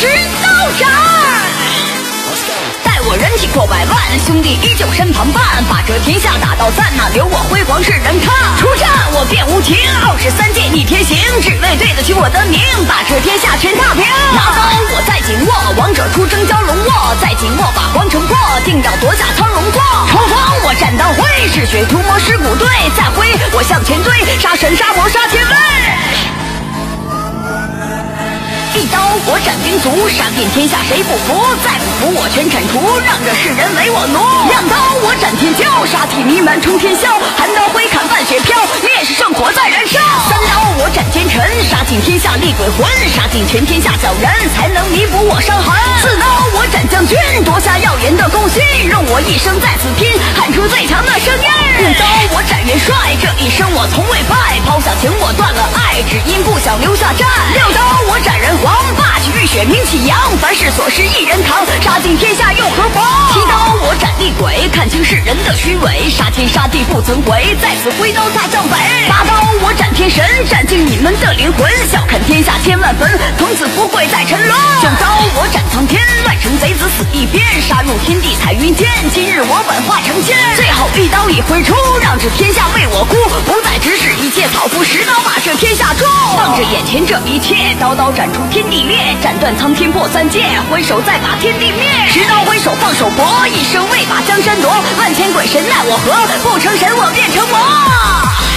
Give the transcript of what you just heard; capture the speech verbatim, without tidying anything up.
持刀斩。待我人体过百万，兄弟依旧身旁伴，把这天下打到散，那留我辉煌世人看。出战我便无情，傲视三界逆天行，只为对得起我的名，把这天下全踏平。拿刀我在紧握，王者出征蛟龙卧，在紧握把皇城破，定要夺下苍龙座。冲锋我战刀挥，嗜血屠魔尸骨堆，再挥我向前追，杀神杀魔杀千位。一刀我斩兵卒，杀遍天下谁不服？再不服我全铲除，让这世人唯我奴。两刀我斩天骄，杀气弥漫冲天霄，寒刀挥砍万雪飘，烈士圣火在燃烧。三刀我斩奸臣，杀尽天下厉鬼魂，杀尽全天下小人，才能弥补我伤痕。四刀我斩将军，夺下耀眼的功勋，用我一生在此拼，喊出最强的声音。五刀我斩元帅，这一生我从未败，抛下情我断了爱，只因不想留下战。六刀我斩人皇，霸气浴血名气扬，凡事所事一人扛，杀尽天下又何妨？七刀我斩厉鬼，看清世人的虚伪，杀天杀地不曾悔，在此挥刀大向北。八刀我斩天神，斩尽你们的灵魂，笑看天下千万坟，从此不会再沉沦。九刀我斩苍天，乱臣贼子死一边，杀入天地彩云间，今日我本化成仙。最后一刀已挥出，让这天下为我哭，不再只是一介草夫，十刀把这天下诛。望着眼前这一切，刀刀斩出天地裂，斩断苍天破三界，挥手再把天地灭。十刀挥手放手搏，一生为把江山夺，万千鬼神奈我何？不成神我便成魔。